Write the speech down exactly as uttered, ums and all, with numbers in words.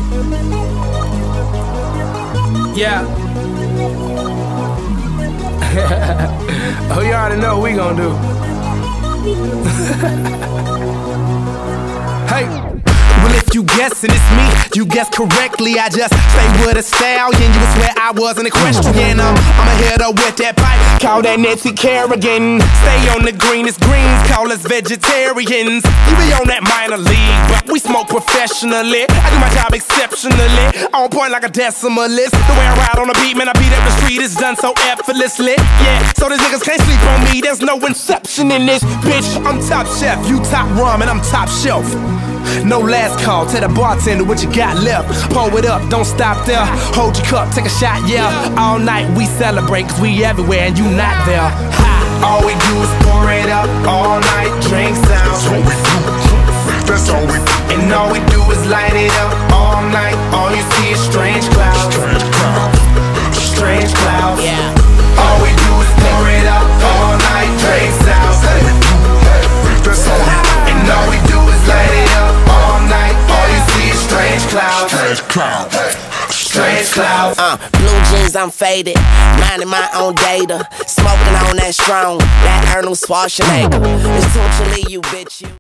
Yeah. Oh, you already know what we gon' do. Hey. Well, if you guessing it's me, you guessed correctly. I just stay with a stallion. You would swear I was an equestrian. I'm, I'm a hitter with that pipe, call that Nancy Kerrigan. Stay on the greenest greens, call us vegetarians. You be on that minor league, but we smoke professionally. I do my job exceptionally, on point like a decimalist. The way I ride on the beat, man, I beat up the street, it's done so effortlessly. Yeah, so these niggas can't sleep on me, there's no inception in this bitch. I'm top chef, you top rum, and I'm top shelf. No last call, tell the bartender what you got left. Pour it up, don't stop there. Hold your cup, take a shot, yeah. All night we celebrate, cause we everywhere and you not there. Ha. All we do is pour it up, all night, drinks out. That's all we do, that's all we do. And all we do is light it up, all night. All you see is strange clouds. Strange clouds. Strange clouds, yeah. All we do is pour it up, all night, drinks out. That's all we do. And all we do is light it up all night. All you see is strange clouds. Strange clouds. Strange clouds. Uh, blue jeans, I'm faded, minding my own data, smoking on that strong, that Arnold Schwarzenegger. It's totally you, bitch. You.